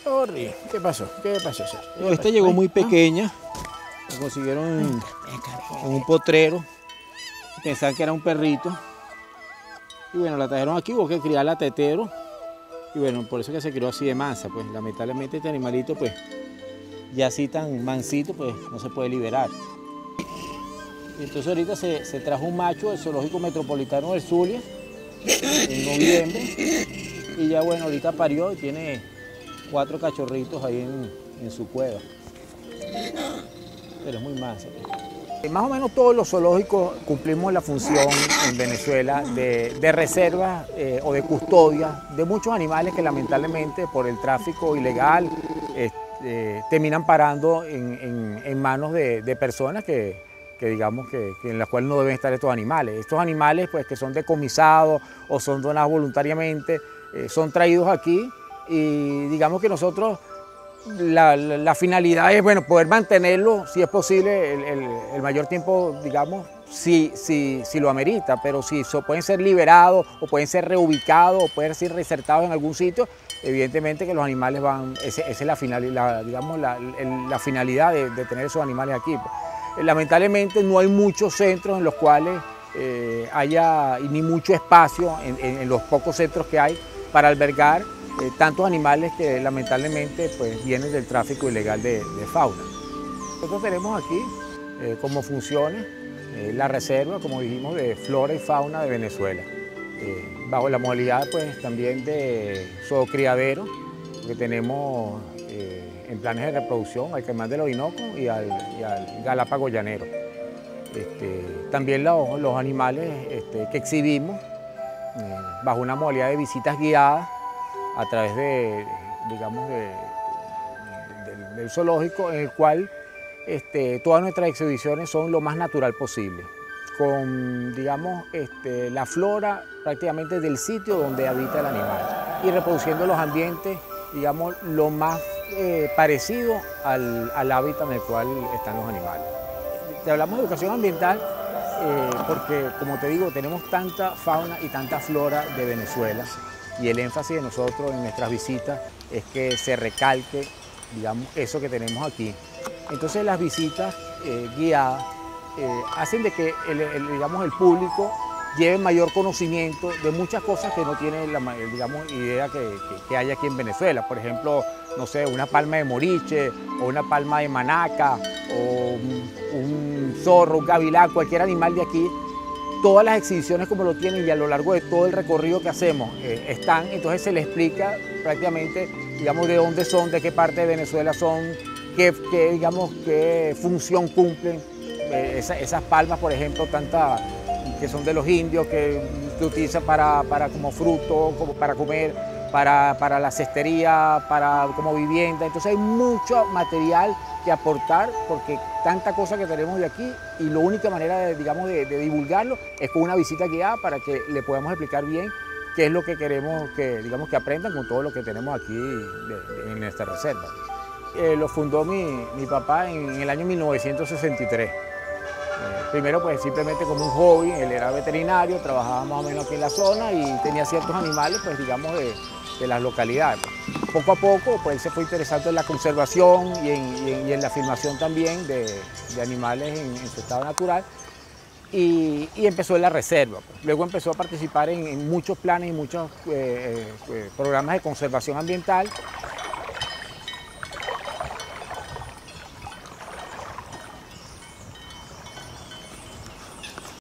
Sorry, ¿qué pasó? ¿Qué pasó, Sergio? No, esta llegó muy pequeña, la consiguieron en un potrero, pensaban que era un perrito, y bueno, la trajeron aquí, hubo que criarla tetero, y bueno, por eso que se crió así de mansa, pues lamentablemente este animalito, pues ya así tan mansito, pues no se puede liberar. Y entonces ahorita se trajo un macho del Zoológico Metropolitano del Zulia, en noviembre, y ya bueno, ahorita parió y tiene 4 cachorritos ahí en su cueva. Pero es muy mansa. Más o menos todos los zoológicos cumplimos la función en Venezuela de reserva o de custodia de muchos animales que lamentablemente por el tráfico ilegal terminan parando en manos de personas que digamos que en las cuales no deben estar estos animales. Estos animales pues que son decomisados o son donados voluntariamente, son traídos aquí y digamos que nosotros la finalidad es bueno, poder mantenerlo, si es posible, el mayor tiempo, digamos, si lo amerita, pero si pueden ser liberados o pueden ser reubicados o pueden ser reinsertados en algún sitio, evidentemente que los animales van, esa es la finalidad, digamos, la finalidad de tener esos animales aquí. Lamentablemente no hay muchos centros en los cuales haya ni mucho espacio en los pocos centros que hay para albergar tantos animales que lamentablemente pues, vienen del tráfico ilegal de fauna. Nosotros tenemos aquí como funciones la reserva, como dijimos, de flora y fauna de Venezuela, bajo la modalidad pues, también de zoocriadero, que tenemos en planes de reproducción al caimán del Orinoco y al galápago llanero. También los animales que exhibimos bajo una modalidad de visitas guiadas a través digamos, del zoológico, en el cual todas nuestras exhibiciones son lo más natural posible, con digamos, la flora prácticamente del sitio donde habita el animal y reproduciendo los ambientes, digamos, lo más parecido al hábitat en el cual están los animales. Te hablamos de educación ambiental porque, como te digo, tenemos tanta fauna y tanta flora de Venezuela y el énfasis de nosotros en nuestras visitas es que se recalque, digamos, eso que tenemos aquí. Entonces las visitas guiadas hacen de que digamos, el público lleve mayor conocimiento de muchas cosas que no tiene digamos, idea que hay aquí en Venezuela. Por ejemplo, no sé, una palma de moriche o una palma de manaca o un zorro, un gavilán, cualquier animal de aquí. Todas las exhibiciones como lo tienen y a lo largo de todo el recorrido que hacemos están, entonces se les explica prácticamente, digamos, de dónde son, de qué parte de Venezuela son, digamos, qué función cumplen. Esas palmas, por ejemplo, que son de los indios, que se utilizan como fruto, como para comer, para la cestería, como vivienda. Entonces hay mucho material que aportar porque tanta cosa que tenemos de aquí y la única manera digamos, de divulgarlo es con una visita guiada para que le podamos explicar bien qué es lo que queremos digamos, que aprendan con todo lo que tenemos aquí en esta reserva. Lo fundó mi papá en el año 1963. Primero pues simplemente como un hobby, él era veterinario, trabajaba más o menos aquí en la zona y tenía ciertos animales pues digamos de las localidades. Poco a poco pues él se fue interesando en la conservación y en la filmación también de animales en su estado natural y empezó en la reserva. Luego empezó a participar en muchos planes y muchos programas de conservación ambiental